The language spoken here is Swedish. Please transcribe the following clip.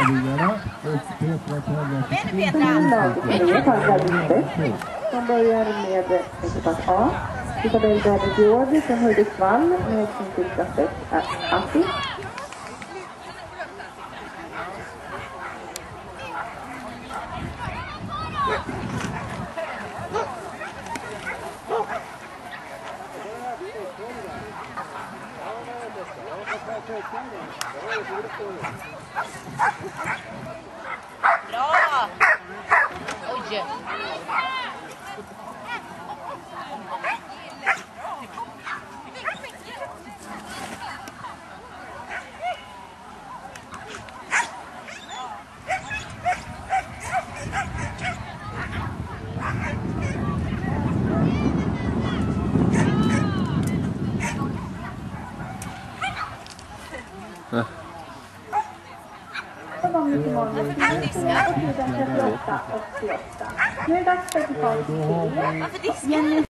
tävlingarna och Petra tävlar som börjar med ekipage A. Isabel David från Hudiksvall med sin sista spets Assi. Bra! Oj! Nu är det dags för ekipage.